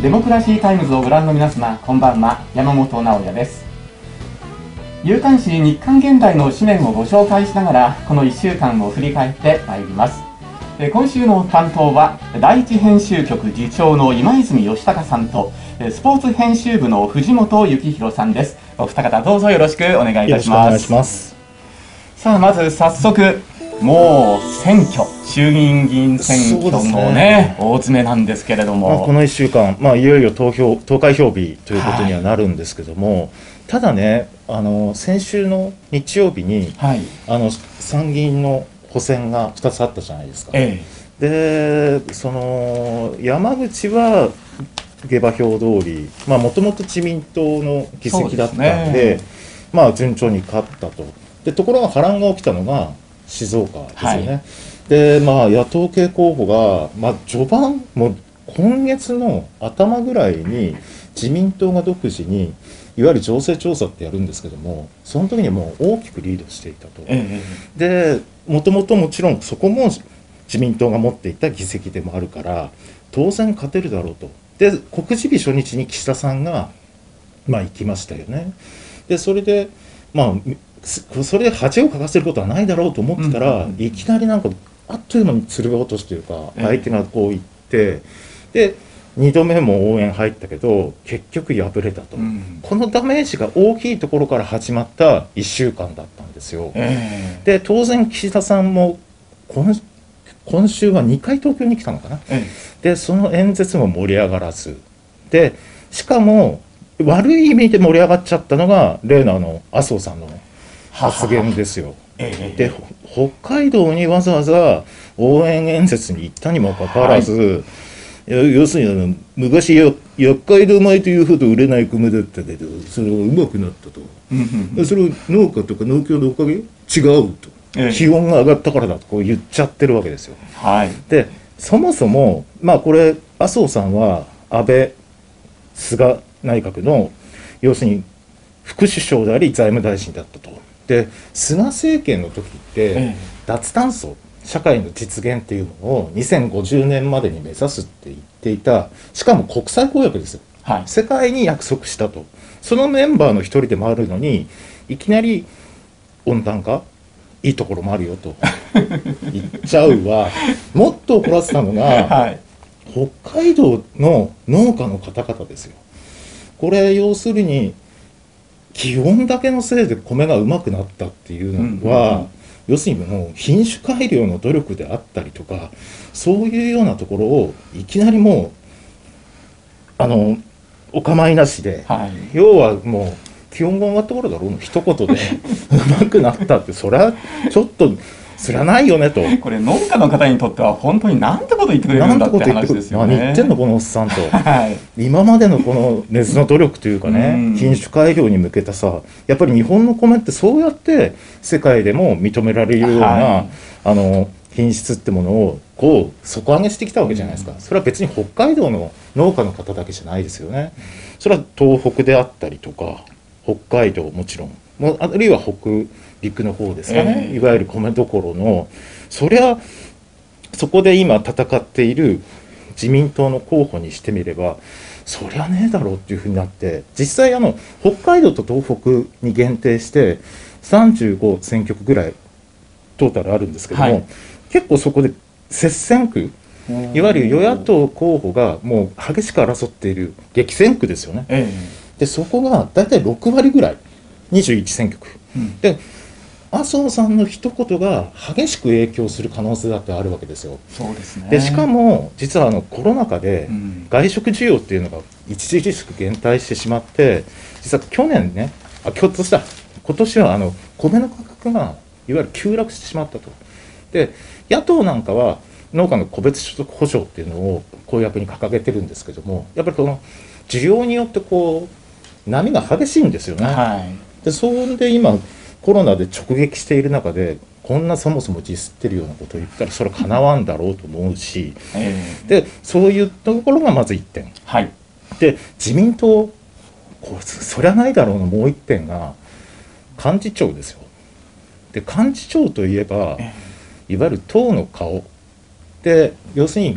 デモクラシータイムズをご覧の皆様、こんばんは。山本直也です。夕刊誌日刊現代の紙面をご紹介しながら、この1週間を振り返ってまいります。今週の担当は第一編集局次長の今泉義孝さんとスポーツ編集部の藤本幸弘さんです。お二方どうぞよろしくお願いいたします。よろしくお願いします。さあ、まず早速、もう選挙、衆議院議員選挙のね、大詰めなんですけれども、 この1週間、いよいよ投開票日ということにはなるんですけども、ただね、先週の日曜日に、参議院の補選が2つあったじゃないですか。で、山口は下馬評通り、もともと自民党の議席だったんで、順調に勝ったと。でところが波乱が起きたのが静岡ですよね。で、野党系候補が、序盤、もう今月の頭ぐらいに自民党が独自にいわゆる情勢調査ってやるんですけども、その時にもう大きくリードしていたと。でもともちろんそこも自民党が持っていた議席でもあるから当然勝てるだろうと。で告示日初日に岸田さんが行きましたよね。でそれでそれで恥をかかせることはないだろうと思ってたら、いきなりなんかあっという間に鶴瓶落としというか、相手がこう言って、で2度目も応援入ったけど結局敗れたと、このダメージが大きいところから始まった1週間だったんですよ。で当然岸田さんも今週は2回東京に来たのかな。でその演説も盛り上がらずで、しかも悪い意味で盛り上がっちゃったのが例の麻生さんの発言ですよ。で北海道にわざわざ応援演説に行ったにもかかわらず、要するに昔厄介で米というほど売れない米だったけどそれがうまくなったと、それを農家とか農協のおかげ違うと、気温が上がったからだとこう言っちゃってるわけですよ。でそもそもこれ麻生さんは安倍菅内閣の要するに副首相であり財務大臣だったと。で菅政権の時って脱炭素社会の実現っていうのを2050年までに目指すって言っていた、しかも国際公約ですよ、世界に約束したと。そのメンバーの一人でもあるのにいきなり温暖化いいところもあるよと言っちゃうわ。もっと怒らせたのが、北海道の農家の方々ですよ。これ要するに気温だけのせいで米がうまくなったっていうのは、要するにもう品種改良の努力であったりとか、そういうようなところをいきなりもうお構いなしで、要はもう気温が上がった頃だろうの一言でうまくなったって、それはちょっとそれはないよねと。これ農家の方にとっては本当になんてこと言ってくれるんだって話ですよね。 何言ってんのこのおっさんと、今までのこの熱の努力というかね、品種改良に向けたさ、やっぱり日本の米ってそうやって世界でも認められるような、品質ってものをこう底上げしてきたわけじゃないですか。それは別に北海道の農家の方だけじゃないですよね。それは東北であったりとか北海道もちろん、あるいは北陸の方ですかね、いわゆる米どころの、そりゃそこで今戦っている自民党の候補にしてみればそりゃねえだろうっていうふうになって、実際北海道と東北に限定して35選挙区ぐらいトータルあるんですけども、結構そこで接戦区、いわゆる与野党候補がもう激しく争っている激戦区ですよね。でそこがだいたい6割ぐらい、21選挙区、で麻生さんの一言が激しく影響する可能性だってあるわけですよ。 そうですね。 でしかも実はコロナ禍で外食需要っていうのが著しく減退してしまって、実は去年ね、今年は米の価格がいわゆる急落してしまったと。で野党なんかは農家の個別所得保障っていうのを公約に掲げてるんですけども、やっぱりこの需要によってこう波が激しいんですよね。でそれで今コロナで直撃している中でこんなそもそもディスってるようなことを言ったらそれはかなわんだろうと思うし、でそういうところがまず1点、で自民党そりゃないだろうのもう1点が幹事長ですよ。で幹事長といえばいわゆる党の顔で、要するに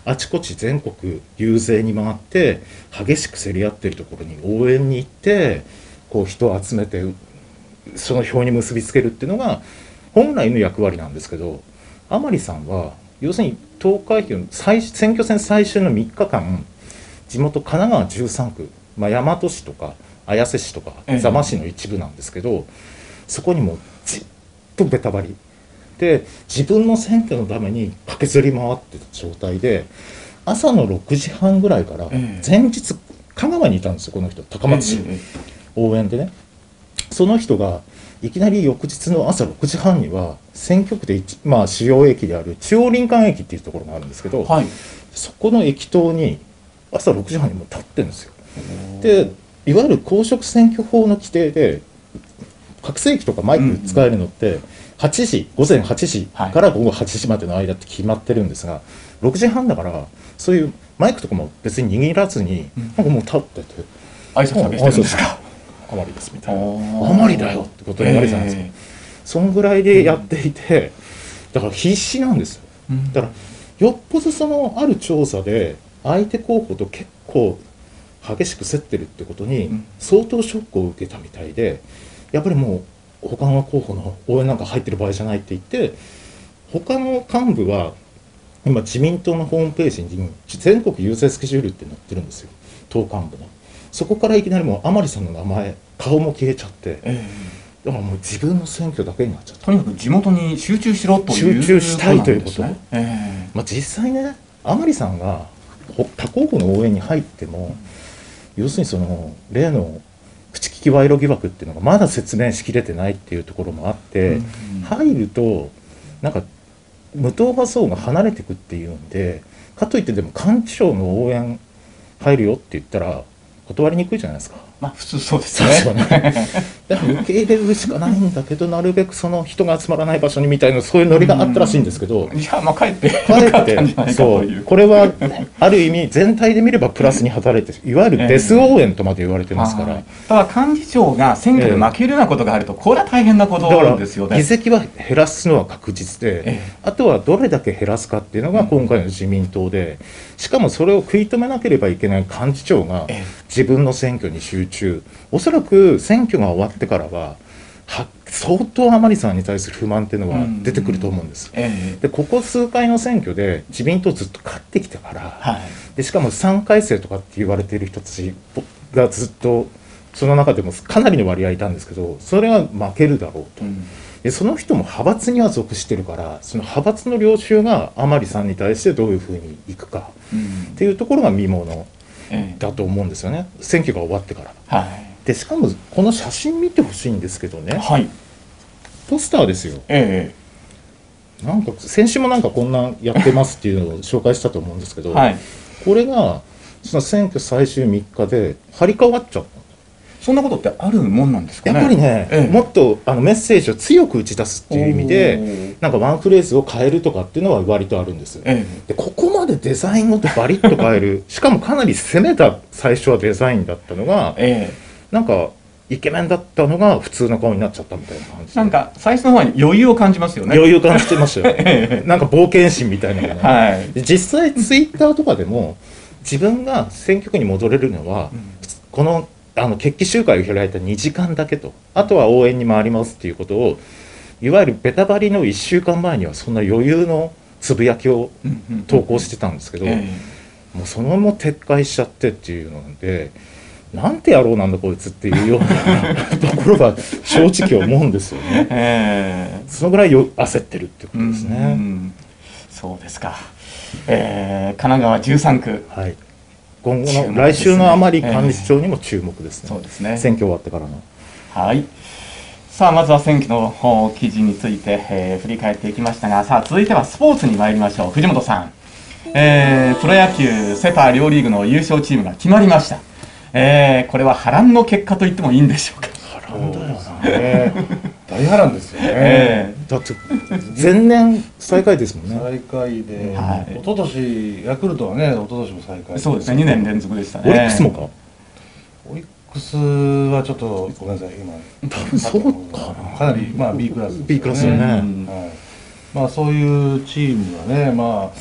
あちこち全国遊説に回って激しく競り合ってるところに応援に行ってこう人を集めてその票に結びつけるっていうのが本来の役割なんですけど、甘利さんは要するに投開票選挙戦最終の3日間地元神奈川13区、大和市とか綾瀬市とか座間市の一部なんですけど、そこにもじっとベタ張りで自分の選挙のために駆けずり回ってた状態で、朝の6時半ぐらいから前日香川にいたんですよ、この人高松市応援でね。その人がいきなり翌日の朝6時半には選挙区で主要駅である中央林間駅っていうところがあるんですけど、はい、そこの駅頭に朝6時半にもう立ってるんですよ。でいわゆる公職選挙法の規定で拡声器とかマイク使えるのって8時午前8時から午後8時までの間って決まってるんですが、6時半だからそういうマイクとかも別に握らずに、なんかもう立ってて挨拶だけしてるんですか。 甘利ですみたいな、甘利だよってことになるじゃないですか。そんぐらいでやっていて、だから必死なんですよ。だからよっぽどそのある調査で相手候補と結構激しく競ってるってことに相当ショックを受けたみたいで、やっぱりもう他の候補の応援なんか入ってる場合じゃないって言って、他の幹部は今自民党のホームページに全国遊説スケジュールって載ってるんですよ、党幹部の。そこからいきなりもう甘利さんの名前顔も消えちゃって、だからもう自分の選挙だけになっちゃった。 とにかく地元に集中しろという、 集中したいということ、実際ね、甘利さんが他候補の応援に入っても、要するにその例の口利き賄賂疑惑っていうのがまだ説明しきれてないっていうところもあって、入るとなんか無党派層が離れていくっていうんで、かといってでも幹事長の応援入るよって言ったら断りにくいじゃないですか。 普通そうですね。 だから受け入れるしかないんだけど、なるべくその人が集まらない場所にみたいな、そういうノリがあったらしいんですけど、 いや帰ってそうこれはある意味全体で見ればプラスに働いて、いわゆるデス応援とまで言われてますから。 ただ幹事長が選挙で負けるようなことがあると、これは大変なことなんですよね。 議席は減らすのは確実で、あとはどれだけ減らすかっていうのが今回の自民党で、しかもそれを食い止めなければいけない幹事長が自分の選挙に集中、おそらく選挙が終わってからは相当甘利さんに対する不満っていうのは出てくると思うんです。でここ数回の選挙で自民党ずっと勝ってきたから、でしかも3回生とかって言われている人たちがずっとその中でもかなりの割合いたんですけど、それは負けるだろうと。でその人も派閥には属してるから、その派閥の領袖が甘利さんに対してどういうふうにいくかっていうところが見ものだと思うんですよね、選挙が終わってから。でしかもこの写真見てほしいんですけどね、ポスターですよ。なんか先週もなんかこんなやってますっていうのを紹介したと思うんですけど、これがその選挙最終3日で張り替わっちゃった。 そんなことってあるもんなんですかね。 やっぱりね、もっとメッセージを強く打ち出すっていう意味で、なんかワンフレーズを変えるとかっていうのは割とあるんです。でここまでデザインをバリッと変えるしかもかなり攻めた最初はデザインだったのが、なんかイケメンだったのが普通の顔になっちゃったみたいな感じ。 なんか最初の方に余裕を感じますよね。 余裕感じてましたよなんか冒険心みたいなのがね、実際ツイッターとかでも自分が選挙区に戻れるのは、この決起集会を開いた2時間だけと、あとは応援に回りますっていうことを、いわゆるベタバリの1週間前にはそんな余裕のつぶやきを投稿してたんですけど、もうそのまま撤回しちゃってっていうので、なんて野郎なんだこいつっていうようなところが正直思うんですよね。そのぐらい焦ってるってことですね。 そうですか。神奈川13区、 今後の来週の甘利幹事長にも注目ですね。そうですね。選挙終わってからの。 さあまずは選挙の記事について、振り返っていきましたが、さあ続いてはスポーツに参りましょう。藤本さん、プロ野球セ・パ両リーグの優勝チームが決まりました。これは波乱の結果と言ってもいいんでしょうか。 波乱だよな。 大波乱ですよね。 だって前年最下位ですもんね。 最下位で、一昨年ヤクルトはね、一昨年も最下位。 そうですね、2年連続でしたね。 オリックスもか。 オリックスはちょっとごめんなさい、今多分そうかな。 かなりB クラス。 B クラスよね。 そういうチームがね、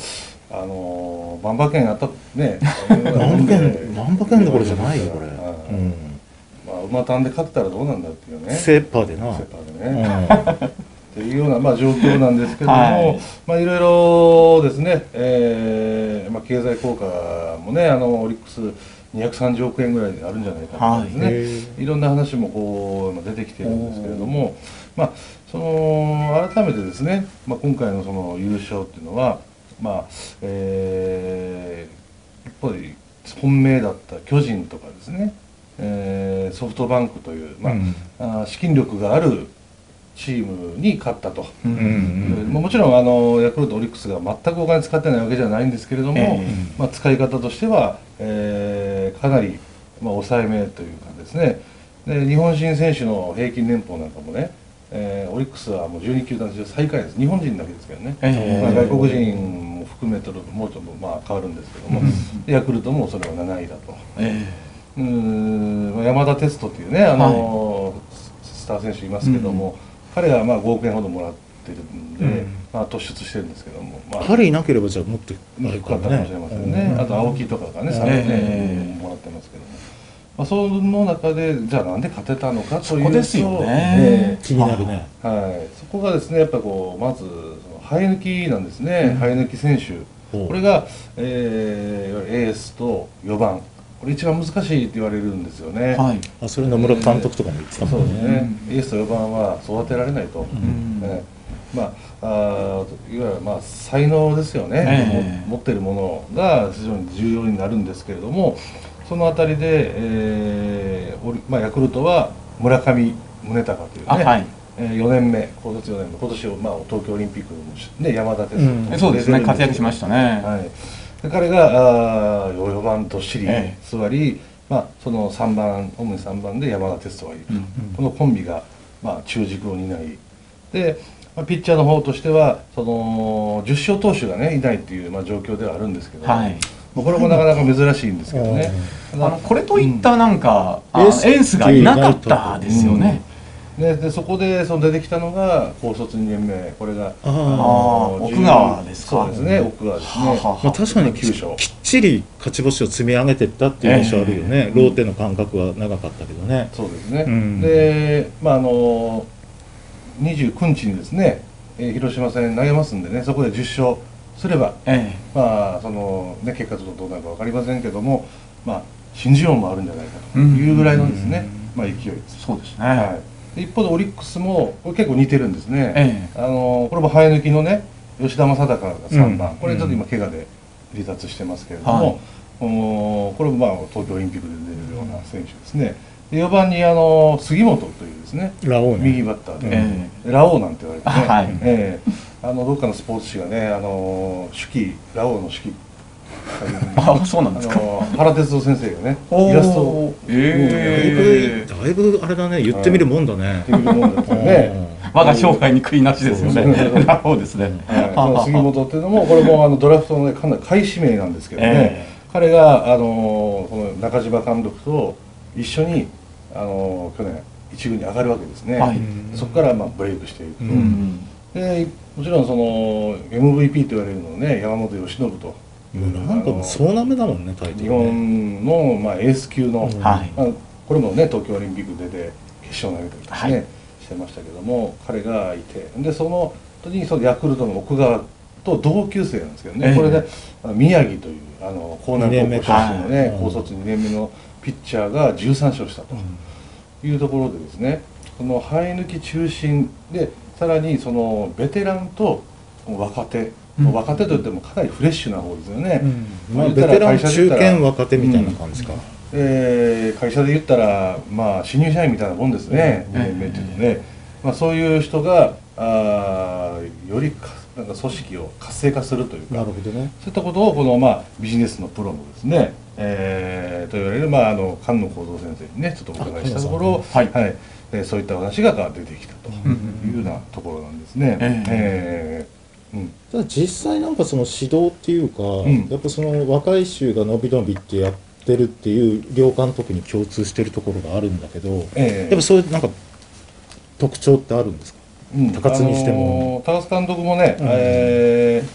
万馬券あったね万馬券どころじゃないよこれ。 馬単で勝ってたらどうなんだっていうね。 セッパーでな。 セッパーでね。っていうような状況なんですけども、いろいろですね、経済効果もね、オリックス230億円ぐらいであるんじゃないかとかですね、いろんな話もこう出てきているんですけれども、その改めてですね、今回のその優勝っていうのは、一方で本命だった巨人とかですね、ソフトバンクという、資金力があるチームに勝ったと。もちろんヤクルト、オリックスが全くお金使ってないわけじゃないんですけれども、使い方としては、かなり抑えめというかですね、で日本人選手の平均年俸なんかもね、オリックスはもう12球団中最下位です。日本人だけですけどね、外国人も含めてもうちょっと変わるんですけども、ヤクルトもそれは7位だと。山田哲人っていうねスター選手いますけども、彼が5億円ほどもらってるんで、突出してるんですけども、 彼いなければじゃあもっと低かったかもしれませんね。あと青木とかがね3億円もらってますけども、その中でじゃあなんで勝てたのかというと、 ですよね、 気になるね。 そこがですね、やっぱこうまず生え抜きなんですね。生え抜き選手、これがエースと4番、これ一番難しいって言われるんですよね。 それ野村監督とかも言ってたもんね。 エースと4番は育てられないと。いわゆる才能ですよね。持っているものが非常に重要になるんですけれども、そのあたりでヤクルトは村上宗隆というね。4年目、今年4年目、今年東京オリンピックの山田哲人、 そうですね、活躍しましたね。 彼が4番どっしり座り、その3番、主に3番で山田哲人がいる、このコンビが中軸を担いで、ピッチャーの方としてはその10勝投手がねいないっていう状況ではあるんですけど、これもなかなか珍しいんですけどね。 これといったなんかエースがいなかったですよね。 でそこで出てきたのが高卒2年目、これが奥川ですか。 そうですね、奥川ですね。 確かにきっちり勝ち星を積み上げていったっていう印象あるよね。ローテの間隔は長かったけどね。 そうですね。で29日にですね、広島戦投げますんでね、そこで10勝すれば、そのね結果ちょっとどうなるか分かりませんけども、新人王もあるんじゃないかというぐらいのですね、勢いです。 そうですね。 一方でオリックスもこれ結構似てるんですね。これも生え抜きのね吉田正尚が3番、これちょっと今怪我で離脱してますけれども、これも東京オリンピックで出るような選手ですね。で4番に杉本というですね、右バッターで、ラオウなんて言われてね、どっかのスポーツ紙がねラオウの手記、 そうなんですか。 原哲夫先生がねイラストをだいぶあれだね、言ってみるもんだね。 言ってみるもんだったね。 我が生涯に悔いなしですよね。そうですね。 杉本っていうのもこれもドラフトのかなり下位指名なんですけどね、彼がこの中島監督と一緒に去年一軍に上がるわけですね。そこからブレイクしていくと。でもちろんその MVP と言われるのはね、山本由伸と。 なんかもう総なめだもんね、タイトルね。 日本のエース級の、これもね東京オリンピック出て決勝投げたりとかね、してましたけども、彼がいて、でその時にそのヤクルトの奥川と同級生なんですけどね、これで宮城という江南高校出身のね高卒2年目のピッチャーが13勝したというところでですね、その生え抜き中心で、さらにそのベテランと若手、若手といってもかなりフレッシュな方ですよね。 ベテラン、中堅、若手みたいな感じか。 会社で言ったら新入社員みたいなもんですね、2年目っていうとね。そういう人がよりなんか組織を活性化するというか、そういったことをこのビジネスのプロもですね、と言われる菅野幸三先生にねちょっとお伺いしたところ、そういった話が出てきたというようなところなんですね。 ただ実際なんかその指導っていうか、やっぱその若い衆が伸び伸びってやってるっていう両監督に共通してるところがあるんだけど、やっぱそういうなんか特徴ってあるんですか？高津にしても。 高津監督もね、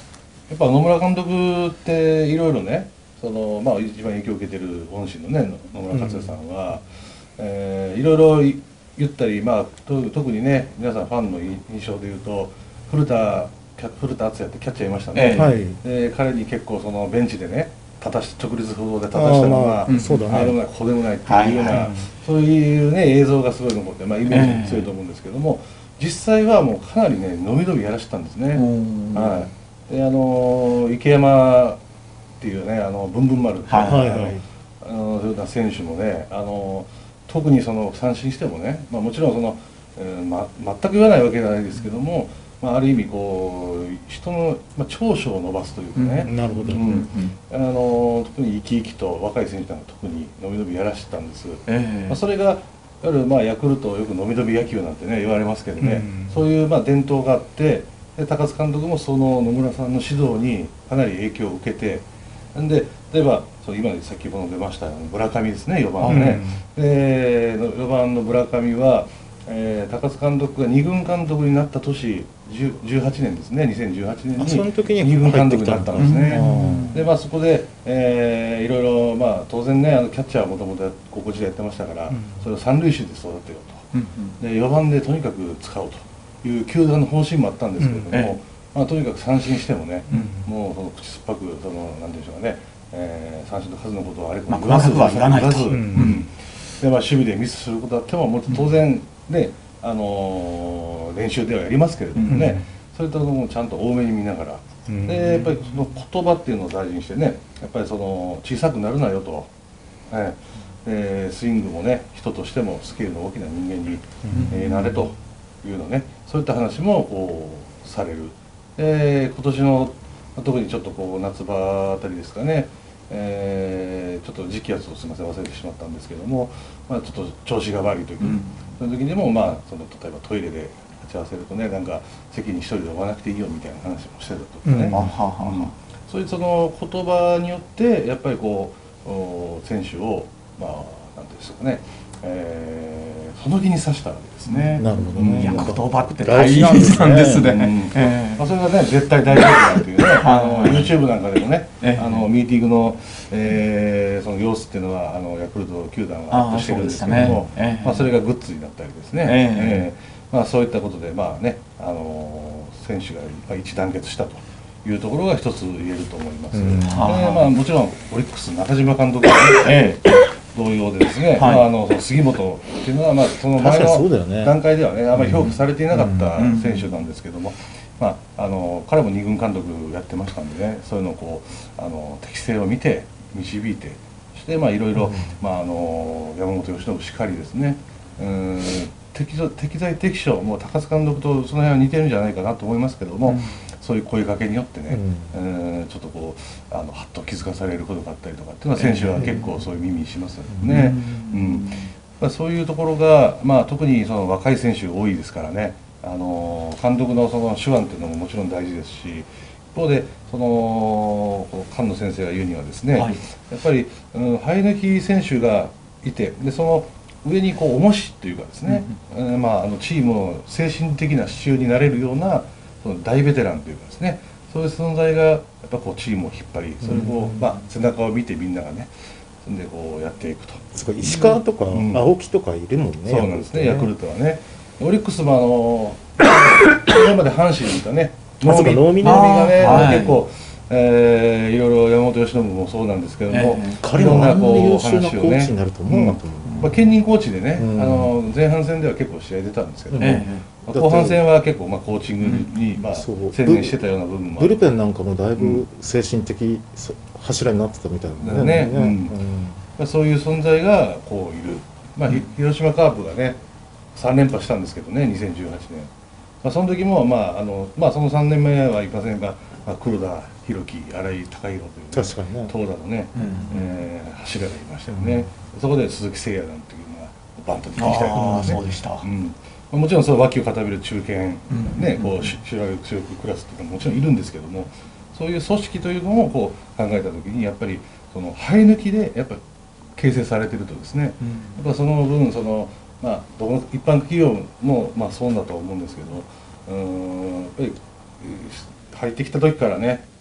やっぱ野村監督っていろいろね、まあ、一番影響を受けてる恩師のね野村克也さんは、いろいろ言ったり、まあ、特にね皆さんファンの印象でいうと古田敦也ってキャッチャーいましたね、彼に結構そのベンチでね直立不動で立たしたのが、 そうだね、 あれもないこれもないっていうような、そういうね映像がすごい残って、まあ、イメージ強いと思うんですけども、実際はもうかなりねのびのびやらしてたんですね。はい、で池山っていうねブンブン丸っていうそういうような選手もね特にその三振してもね、まあ、もちろんその、全く言わないわけじゃないですけども、まあ、ある意味こう人の、まあ、長所を伸ばすというかね、 なるほど、 特に生き生きと若い選手なんか特にのびのびやらしてたんです。まあ、それがいわゆるまあヤクルトよくのびのび野球なんてね言われますけどね、そういうまあ伝統があって、で高津監督もその野村さんの指導にかなり影響を受けて、で例えば今先ほど出ました村上ですね、4番のね、4番の村上は、高津監督が2軍監督になった年18年ですね、2018年にその時に 2軍監督になったんですね。でまあそこで、いろいろまあ当然ねキャッチャーはもともと高校時代やってましたから、それを三塁手で育てようと、で4番でとにかく使おうという球団の方針もあったんですけれども、まあ、とにかく三振してもね、もうその口酸っぱくなんていうんでしょうかね、三振の数のことはあれこれ言わず、 で、まあ、守備でミスすることあってももう当然ね、練習ではやりますけれどもね、そういったものをちゃんと多めに見ながら、でやっぱりその言葉っていうのを大事にしてね、やっぱりその小さくなるなよと、スイングもね人としてもスケールの大きな人間に、なれというのね、そういった話もこうされる。今年の特にちょっとこう夏場あたりですかね、ちょっと時期はすみません忘れてしまったんですけども、まあ、ちょっと調子が悪い時、その時にも、まあ、例えばトイレで立ち会わせるとね、なんか席に一人で追わなくていいよみたいな話もしてたとかね、そういうその言葉によってやっぱりこう選手をまあなんていうんですかね、その気にさしたわけですね。 なるほどね。 いや言葉って大事なんですね。 まあそれがね絶対大丈夫だというね、YouTube なんかでもね、ミーティングのその様子っていうのはヤクルト球団がアップしてるんですけども、まあそれがグッズになったりですね。まあそういったことでまあね選手が一致団結したというところが一つ言えると思います。まあもちろんオリックス中島監督がね。同様でですね、杉本っていうのは、まあ、その前の段階ではねあまり評価されていなかった選手なんですけども、まあ、彼も2軍監督やってましたんでね、そういうのをこう適性を見て導いて、そしてまあいろいろ、まあ、山本由伸しかりですね、適材適所、もう高津監督とその辺は似てるんじゃないかなと思いますけども、そういう声かけによってね、ちょっとこうはっと気づかされることがあったりとかっていうのは選手は結構そういう耳にしますよね。そういうところが、まあ、特にその若い選手多いですからね、監督のその手腕っていうのももちろん大事ですし、一方でその菅野先生が言うにはですね、やっぱり生え抜き選手がいて、でその上にこう重しというかですね、まあ、チームの精神的な支柱になれるようなその大ベテランというかですね、そういう存在がやっぱこうチームを引っ張り、それをこう、まあ、背中を見てみんながね、それでこうやっていくと。 石川とか青木とかいるもんね。 そうなんですね、ヤクルトはね。オリックスもこれまで阪神とかね、能見がね、結構いろいろ山本由伸もそうなんですけども、 彼もあんな優秀なコーチになると思うなと思う。 まあ、兼任コーチでね、前半戦では結構試合出たんですけども、後半戦は結構まあコーチングにまあ専念してたような部分もある。 ブルペンなんかもだいぶ精神的柱になってたみたいなね。 そういう存在がこういる。まあ広島カープがね3連覇したんですけどね、2018年。まあその時もまあその3年目はいませんが、黒田博樹、新井貴弘という投打のね柱がいましたよね。そこで鈴木誠也なんていうのがバンと出てきたりとかね。 そうでした。 もちろんその脇を固める中堅ね、こう主力クラスっていうのももちろんいるんですけども、そういう組織というのをこう考えた時にやっぱりその生え抜きでやっぱ形成されてるとですね、やっぱその分そのまあ一般企業もまあそうだと思うんですけど、やっぱり入ってきた時からね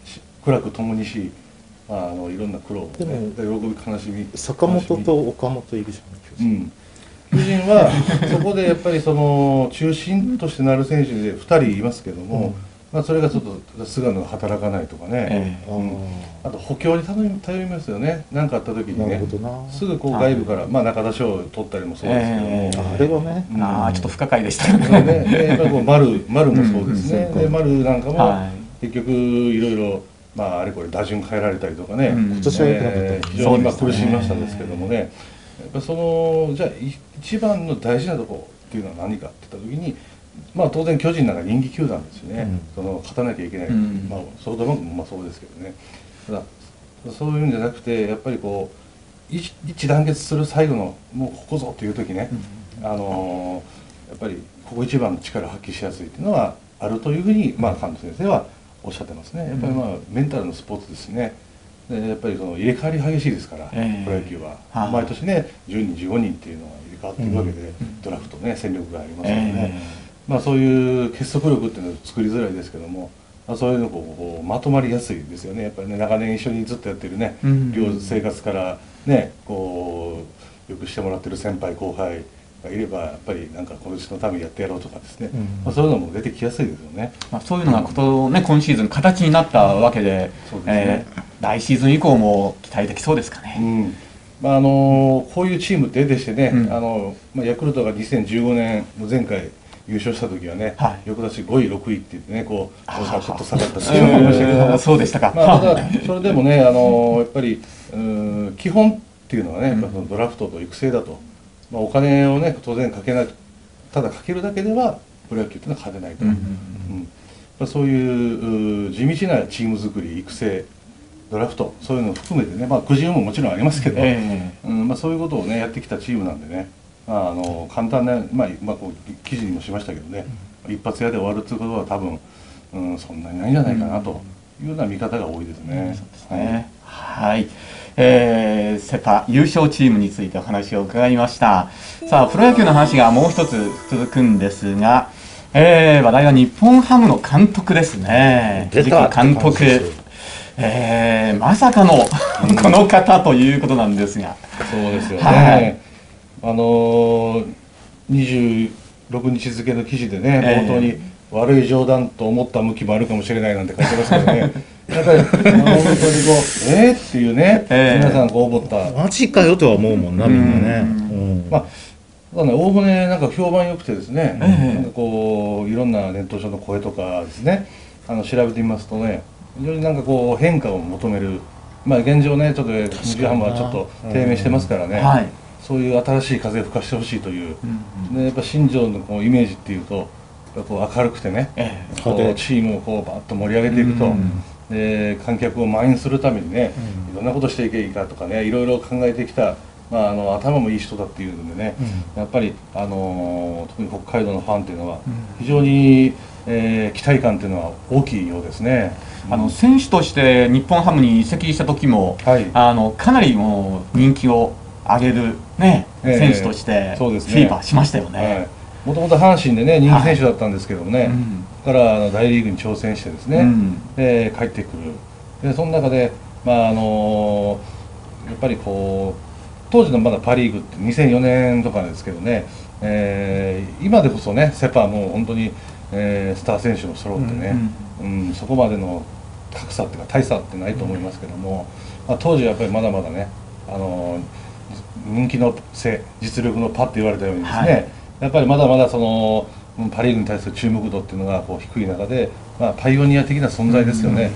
苦楽ともにし、いろんな苦労を、ね、喜び悲しみ、 坂本と岡本いるじゃん。 巨人はそこでやっぱりその中心としてなる選手で2人いますけども、それがちょっと菅野が働かないとかね、あと補強に頼りますよね。何かあった時にね、すぐこう外部から、中田翔を取ったりもそうですけども、 あれはね、 ちょっと不可解でしたよね。 やっぱりこう丸もそうですね。で丸なんかも結局いろいろあれこれ打順変えられたりとかね、 今年は非常に苦しみましたですけどもね、やっぱそのじゃあ一番の大事なところっていうのは何かって言った時に、当然巨人なんか人気球団ですよね。その勝たなきゃいけない、ソフトバンクもそうですけどね。ただそういうんじゃなくて、やっぱりこう一致団結する最後のもうここぞという時ね、やっぱりここ一番の力を発揮しやすいっていうのはあるというふうに監督先生はおっしゃってますね。やっぱりメンタルのスポーツですね。でやっぱりその入れ替わり激しいですから、プロ野球は毎年ね10人15人っていうのが入れ替わっていくわけで、ドラフトね戦力がありますからね。そういう結束力っていうのは作りづらいですけども、そういうのこうまとまりやすいですよね。やっぱりね、長年一緒にずっとやってるね、生活からねこうよくしてもらってる先輩後輩がいれば、やっぱりなんかこの人のためにやってやろうとかですね、そういうのも出てきやすいですよね。 そういうのが今シーズン形になったわけで、来シーズン以降も期待できそうですかね。 こういうチームってでしてね、ヤクルトが2015年の前回優勝した時はね、翌年5位6位って言ってね、こうちょっと下がったシーンもありましたけど、 そうでしたか。 ただそれでもね、やっぱり基本っていうのはね、やっぱそのドラフトと育成だと、お金をね当然かけない、ただかけるだけではプロ野球っていうのは勝てないと、そういう地道なチーム作り、育成、ドラフト、そういうのを含めてね、くじ運ももちろんありますけど、そういうことをねやってきたチームなんでね、簡単な、こう記事にもしましたけどね、一発屋で終わるということは多分、そんなにないんじゃないかなというような見方が多いですね。 はい。セ・パ優勝チームについてお話を伺いました。さあ、プロ野球の話がもう一つ続くんですが、話題は日本ハムの監督ですね。藤木監督。まさかのこの方ということなんですが。 そうですよね。26日付の記事でね、冒頭に悪い冗談と思った向きもあるかもしれないなんて書いてますけどね、やっぱり本当にこうっていうね、皆さんこう思った、 マジかよとは思うもんな、みんなね。 ただね、おおむねなんか評判良くてですね、なんかこういろんなネット上の声とかですね、調べてみますとね、非常になんかこう変化を求める、現状ねちょっと日ハムはちょっと低迷してますからね、そういう新しい風を吹かしてほしいという、やっぱ新庄のこうイメージっていうと、こう明るくてね、こうチームをこうバッと盛り上げていくと、で観客を満員するためにね、いろんなことしていけばいいかとかね、いろいろ考えてきた、頭もいい人だっていうのでね、やっぱり、特に北海道のファンっていうのは非常に、期待感っていうのは大きいようですね。 選手として日本ハムに移籍した時も、かなりもう人気を上げる、選手としてフィーバーしましたよね。 もともと阪神でね人気選手だったんですけどもね、そこから大リーグに挑戦してですね、帰ってくる。でその中で、やっぱりこう当時のまだパ・リーグって2004年とかですけどね、今でこそねセ・パもう本当に、スター選手も揃ってね、そこまでの格差っていうか大差ってないと思いますけども、当時はやっぱりまだまだね、人気の背、実力のパって言われたようにですね、やっぱりまだまだそのパ・リーグに対する注目度っていうのがこう低い中で、パイオニア的な存在ですよね。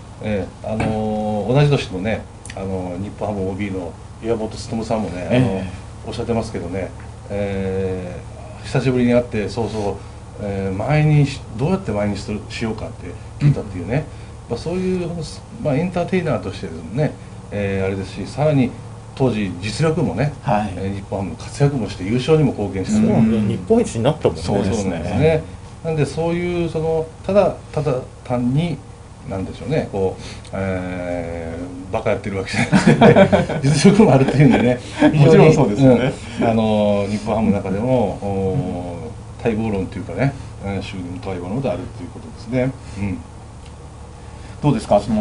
同じ年のね、日本ハム OB の岩本勉さんもね、おっしゃってますけどね、久しぶりに会ってそうそう、前にどうやって前にしようかって聞いたっていうね、そういう、エンターテイナーとしてですね、あれですし、さらに当時実力もね、日本ハムの活躍もして優勝にも貢献してた、 日本一になったもんね。 そうですね。なんでそういうそのただ単になんでしょうね、こう、バカやってるわけじゃなくて、実力もあるっていうんでね、 もちろんそうですよね。 日本ハムの中でも待望論というかね、就任待望論であるということですね。 どうですか、その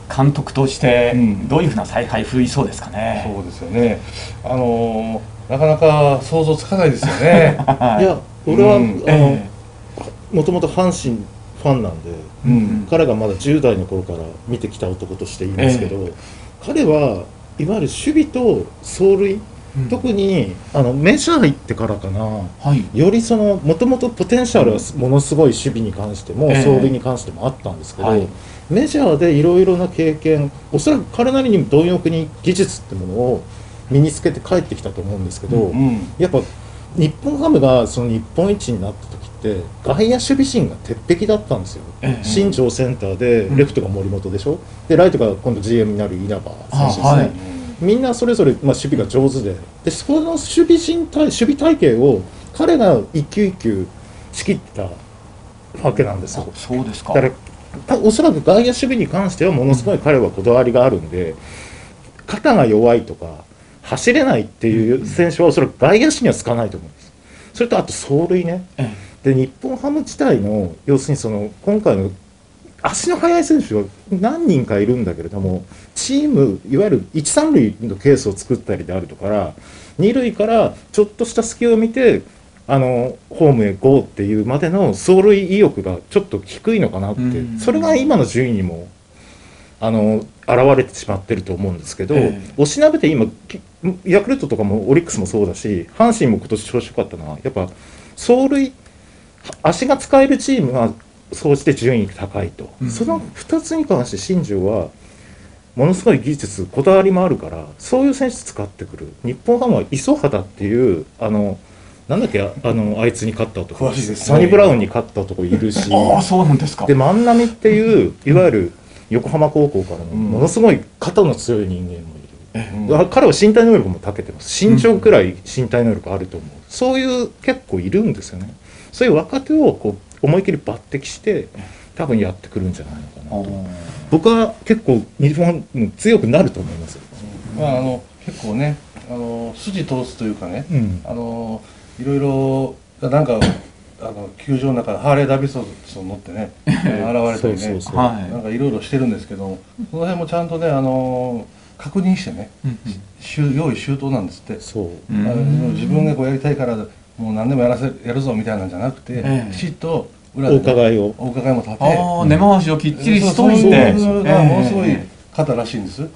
監督としてどういうふうな采配振りそうですかね。 そうですよね。なかなか想像つかないですよね。 いや俺は、もともと阪神ファンなんで、彼がまだ10代の頃から見てきた男としていいんですけど、彼はいわゆる守備と走塁、特にメジャー行ってからかな、よりもともとポテンシャルはものすごい守備に関しても、走塁に関してもあったんですけど、メジャーでいろいろな経験、おそらく彼なりに貪欲に技術ってものを身につけて帰ってきたと思うんですけど、やっぱ日本ハムがその日本一になった時って外野守備陣が鉄壁だったんですよ。新庄センターでレフトが森本でしょ、でライトが今度 GM になる稲葉選手ですね。みんなそれぞれ守備が上手で、その守備体系を彼が一球一球仕切ったわけなんですよ。 そうですか。 だからおそらく外野守備に関してはものすごい彼はこだわりがあるんで、肩が弱いとか走れないっていう選手はおそらく外野手にはつかないと思うんです。それとあと走塁ね、で日本ハム自体の要するに今回の足の速い選手は何人かいるんだけれども、チームいわゆる1、3塁のケースを作ったりであるとか、2塁からちょっとした隙を見てホームへゴーっていうまでの走塁意欲がちょっと低いのかなって、それが今の順位にも現れてしまってると思うんですけど、おしなべて今ヤクルトとかもオリックスもそうだし、阪神も今年調子良かったのはやっぱ走塁、足が使えるチームが総じて順位が高いと、その2つに関して新庄はものすごい技術こだわりもあるから、そういう選手使ってくる。日本ハムは磯畑っていうなんだっけあいつに勝った男、サニブラウンに勝った男いるし、 そうなんですか。 で万波っていういわゆる横浜高校からのものすごい肩の強い人間もいる、彼は身体能力も長けてます。身長くらい身体能力あると思う、そういう結構いるんですよね。そういう若手を思い切り抜擢して多分やってくるんじゃないのかなと、僕は結構日本強くなると思います。 結構ね筋通すというかね、いろいろなんか球場の中でハーレー・ダビッドソン乗ってね現れたりね、なんかいろいろしてるんですけど、その辺もちゃんとね確認してね、用意周到なんですって。自分がやりたいからもう何でもやるぞみたいなんじゃなくて、きちっと裏でお伺いも立て、 根回しをきっちりしといて、 それがものすごい方らしいんです。で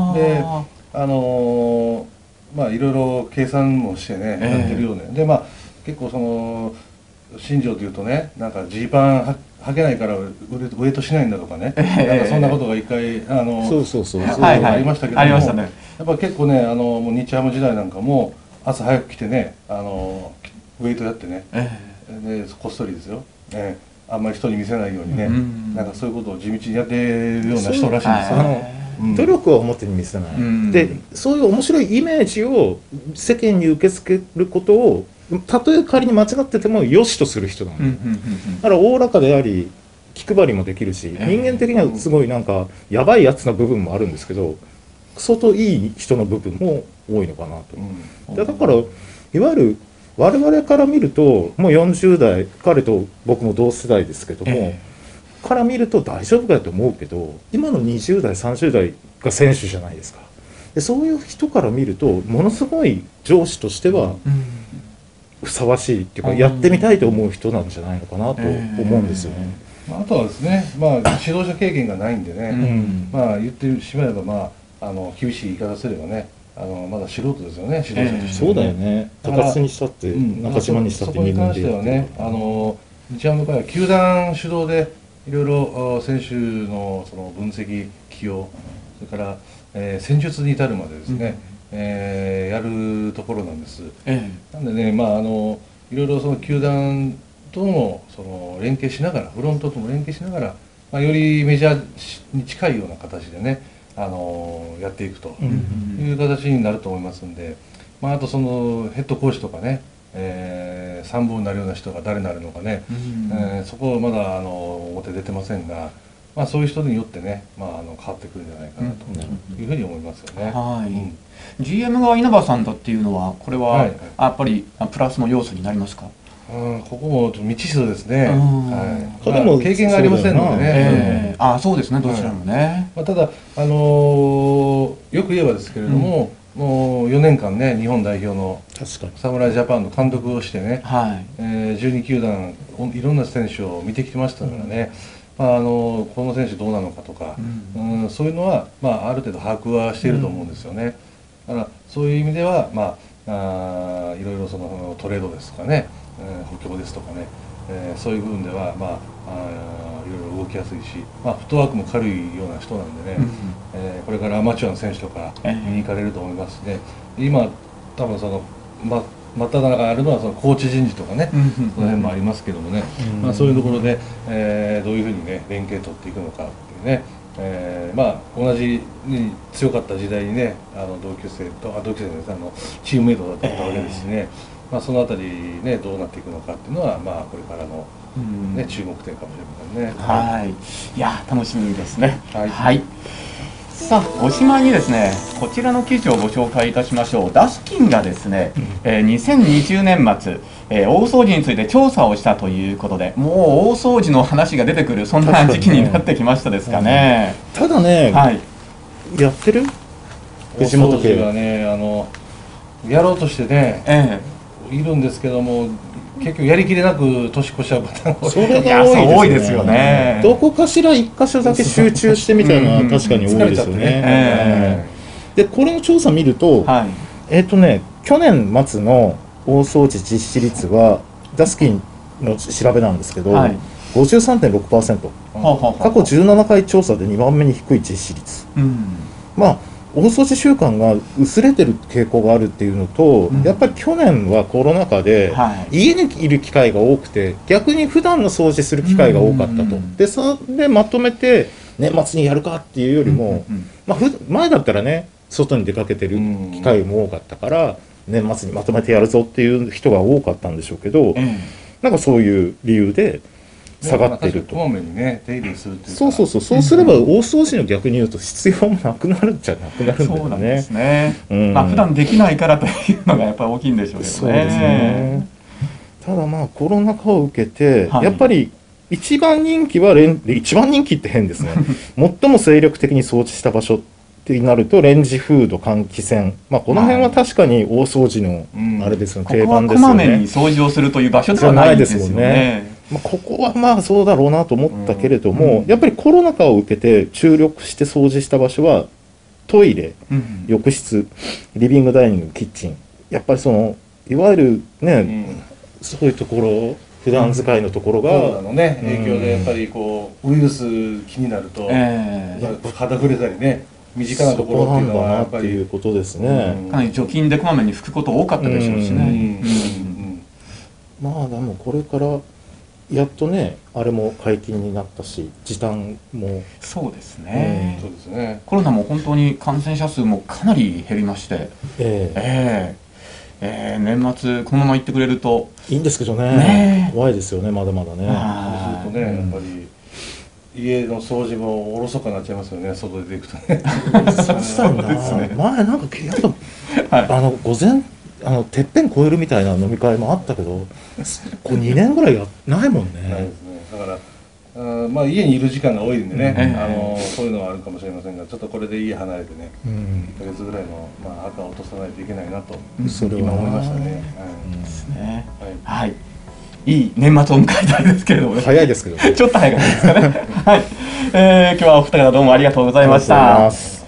まあいろいろ計算もしてねやってるよね。で結構新庄というとね、なんかジーパン履けないからウエイトしないんだとかね、なんかそんなことが一回ありましたけども、やっぱ結構ねもう日ハム時代なんかも朝早く来てねウエイトやってね、でこっそりですよ、あんまり人に見せないようにね、なんかそういうことを地道にやってるような人らしいんですよ。 努力を表に見せない、でそういう面白いイメージを世間に受け付けることをたとえ仮に間違ってても良しとする人なんで、だからおおらかであり気配りもできるし、人間的にはすごいなんかやばいやつな部分もあるんですけど、相当いい人の部分も多いのかなと、だからいわゆる我々から見るともう40代、彼と僕も同世代ですけども、から見ると大丈夫かと思うけど、今の20代30代が選手じゃないですか。でそういう人から見るとものすごい上司としてはふさわしいっていうか、やってみたいと思う人なんじゃないのかなと思うんですよね。 あとはですね、指導者経験がないんでね、言ってしまえば厳しい言い方すればね、まだ素人ですよね、指導者として。 そうだよね。高須にしたって中島にしたって2軍でやってる。 日ハムの場合は球団主導でいろいろ選手の分析、起用、それから戦術に至るまでですね、やるところなんです。なんでね、いろいろ球団とも連携しながら、フロントとも連携しながら、よりメジャーに近いような形でね、やっていくという形になると思いますんで、あとヘッドコーチとかね、参謀になるような人が誰になるのかね、そこはまだ表出てませんが、そういう人によってね、変わってくるんじゃないかなというふうに思いますよね。 GM が稲葉さんだっていうのは、これはやっぱりプラスの要素になりますか？ ここも未知数ですね。 でも経験がありませんのでね。 そうですね、どちらもね。 ただよく言えばですけれども、もう4年間ね、日本代表の侍ジャパンの監督をしてね、12球団いろんな選手を見てきてましたからね。この選手どうなのかとか、そういうのはある程度把握はしていると思うんですよね。だからそういう意味ではいろいろそのトレードですとかね、補強ですとかね、そういう部分ではいろいろ動きやすいし、フットワークも軽いような人なんでね、これからアマチュアの選手とか見に行かれると思いますしね、今多分その真っただ中にあるのはそのコーチ人事とかね、その辺もありますけどもね、そういうところで、どういうふうにね連携取っていくのかっていうね、同じに強かった時代にね、同級生ですね、チームメイトだったわけですしね、そのあたりねどうなっていくのかっていうのはこれからのね注目点かもしれませんね。 はい、いや楽しみですね。はい。さあ、おしまいにですね、こちらの記事をご紹介いたしましょう。ダスキンがですね、2020年末、大掃除について調査をしたということで、もう大掃除の話が出てくる、そんな時期になってきましたですかね。 ただね、やってる藤本家はね、やろうとしてね、いるんですけども、結局やりきれなく年越しちゃうパターンがそれが多いですよね。どこかしら一箇所だけ集中してみたいなのは確かに多いですよね。でこれの調査見ると、去年末の大掃除実施率はダスキンの調べなんですけど、53.6%、過去17回調査で2番目に低い実施率。大掃除習慣が薄れてる傾向があるっていうのと、やっぱり去年はコロナ禍で家にいる機会が多くて、逆に普段の掃除する機会が多かったと。でそれでまとめて年末にやるかっていうよりも、前だったらね外に出かけてる機会も多かったから年末にまとめてやるぞっていう人が多かったんでしょうけど、なんかそういう理由で下がっていると。 こまめにね手入れするっていうか、 そうすれば大掃除の逆に言うと必要もなくなるっちゃなくなるんだよね。 そうなんですね。普段できないからというのがやっぱり大きいんでしょうけどね。 そうですね。ただコロナ禍を受けて、やっぱり一番人気は一番人気って変ですね。最も精力的に掃除した場所ってなるとレンジフード、換気扇、この辺は確かに大掃除のあれですよね、定番ですよね。 ここはこまめに掃除をするという場所ではないですよね。 ここはそうだろうなと思ったけれども、やっぱりコロナ禍を受けて注力して掃除した場所はトイレ、浴室、リビングダイニング、キッチン、やっぱりいわゆるね、そういうところ普段使いのところが、 コロナのね影響でやっぱりウイルス気になると、肌触れたりね、身近なところっていうのはやっぱりいうことですね。 かなり除菌でこまめに拭くこと多かったでしょうしね。 でもこれからやっとねあれも解禁になったし、時短もそうですね。コロナも本当に感染者数もかなり減りまして、年末このまま行ってくれるといいんですけどね。怖いですよね、まだまだね。 そうするとね、やっぱり家の掃除もおろそかになっちゃいますよね、外で行くとね。 そうですね。前なんかやっぱ午前てっぺん越えるみたいな飲み会もあったけど、こう2年ぐらいないもんね。 ないですね。だから家にいる時間が多いんでね、そういうのはあるかもしれませんが、ちょっとこれで家離れてね、1ヶ月ぐらいの赤を落とさないといけないなと今思いましたね。 ですね。はい。いい年末を迎えたいですけれどもね。 早いですけど、 ちょっと早かったですかね。はい。今日はお二方どうもありがとうございました。